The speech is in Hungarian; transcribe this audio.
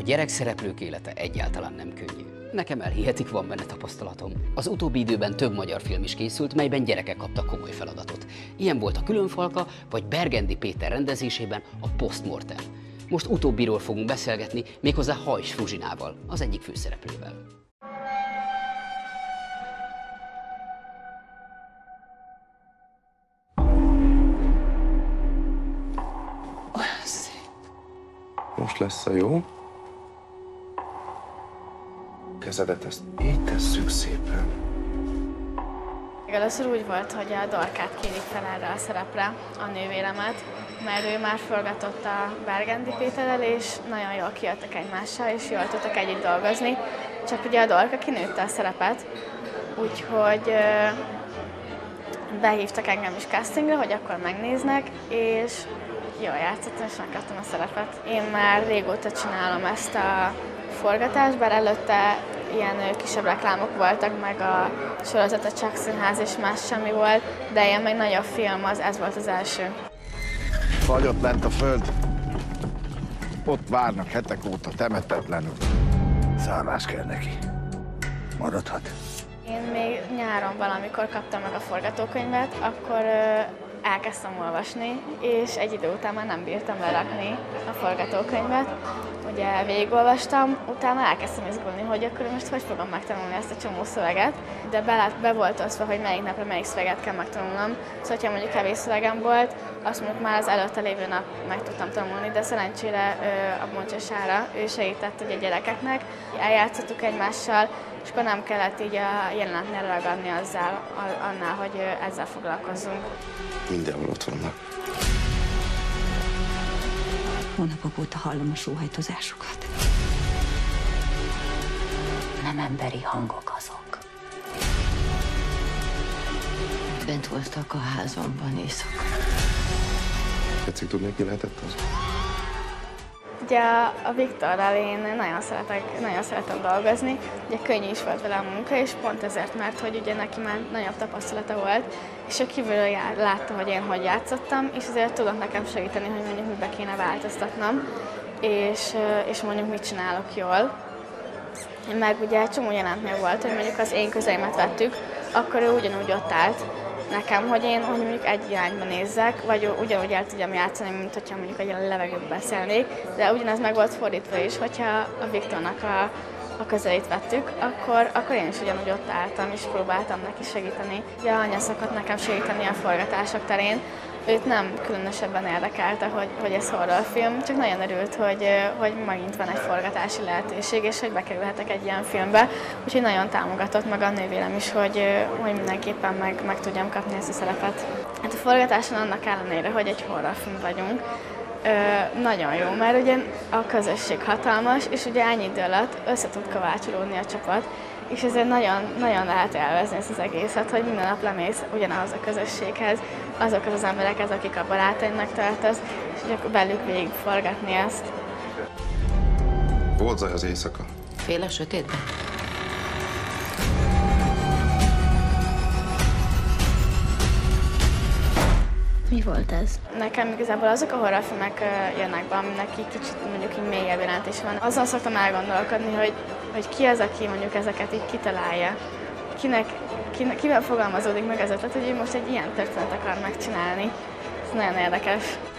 gyerekszereplők élete egyáltalán nem könnyű. Nekem elhihetik, van benne tapasztalatom. Az utóbbi időben több magyar film is készült, melyben gyerekek kaptak komoly feladatot. Ilyen volt a Különfalka, vagy Bergendi Péter rendezésében a Postmortem. Most utóbbiról fogunk beszélgetni, méghozzá Hajs Fruzsinával, az egyik főszereplővel. Olyan szép. Most lesz a jó. Kezedet ezt így tesszük szépen. Először úgy volt, hogy a Dorkát kérik fel erre a szerepre, a nővéremet, mert ő már forgatott a Bergendi Péterrel, és nagyon jól kijöttek egymással, és jól tudtak együtt dolgozni. Csak ugye a Dorka kinőtte a szerepet, úgyhogy behívtak engem is castingra, hogy akkor megnéznek, és jól játszottam, és megkaptam a szerepet. Én már régóta csinálom ezt a forgatást, bár előtte ilyen kisebb reklámok voltak, meg a sorozat a Csak Színház és más semmi volt, de ilyen meg nagyobb film, ez volt az első. Fagyott lent a föld. Ott várnak hetek óta temetetlenül. Szállás kell neki. Maradhat. Én még nyáron valamikor kaptam meg a forgatókönyvet, akkor elkezdtem olvasni, és egy idő után már nem bírtam lerakni a forgatókönyvet. Ugye végigolvastam, utána elkezdtem izgulni, hogy akkor most hogy fogom megtanulni ezt a csomó szöveget, de be volt osztva, hogy melyik napra melyik szöveget kell megtanulnom. Szóval, ha mondjuk kevés szövegem volt, azt mondjuk már az előtte lévő nap meg tudtam tanulni, de szerencsére a Moncsosára ő segített ugye a gyerekeknek. Eljátszottuk egymással, és akkor nem kellett így a jelenetnél ragadni annál, hogy ezzel foglalkozzunk. Mindenhol ott vannak. Hónapok óta hallom a sóhajtozásukat. Nem emberi hangok azok. Bent voltak a házamban éjszaka. Tetszik tudni, ki lehetett az? Ugye a Viktorral én nagyon szeretem dolgozni, ugye könnyű is volt vele a munka, és pont ezért, mert hogy ugye neki már nagyobb tapasztalata volt, és ő kívülről látta, hogy én hogy játszottam, és azért tudott nekem segíteni, hogy mondjuk mibe kéne változtatnom, és mondjuk mit csinálok jól. Meg ugye csomó jelentnél volt, hogy mondjuk az én közeimet vettük, akkor ő ugyanúgy ott állt nekem, hogy mondjuk egy irányba nézzek, vagy ugyanúgy el tudjam játszani, mint hogyha mondjuk egy levegőben beszélnék, de ugyanez meg volt fordítva is, hogyha a Viktornak a közelét vettük, akkor én is ugyanúgy ott álltam, és próbáltam neki segíteni. Ugye Anya szokott nekem segíteni a forgatások terén, őt nem különösebben érdekelte, hogy ez horrorfilm, csak nagyon örült, hogy megint van egy forgatási lehetőség, és hogy bekerülhetek egy ilyen filmbe. Úgyhogy nagyon támogatott meg a nővérem is, hogy mindenképpen meg tudjam kapni ezt a szerepet. Hát a forgatáson annak ellenére, hogy egy horrorfilm vagyunk, nagyon jó, mert ugye a közösség hatalmas, és ugye ennyi idő alatt össze tud kovácsolódni a csapat, és ezért nagyon, nagyon lehet élvezni ezt az egészet, hogy minden nap lemész ugyanaz a közösséghez, azokhoz az emberekhez, akik a barátaimnak tartasz, és akkor velük végig forgatni ezt. Volt zaj az éjszaka. Fél a sötétben? Mi volt ez? Nekem igazából azok a horrorfilmek jönnek be, aminek így kicsit mondjuk így mélyebb jelentés van. Azon szoktam elgondolkodni, hogy ki az, aki mondjuk ezeket így kitalálja. Kivel fogalmazódik meg az ötlet, hogy ő most egy ilyen történetet akar megcsinálni. Ez nagyon érdekes.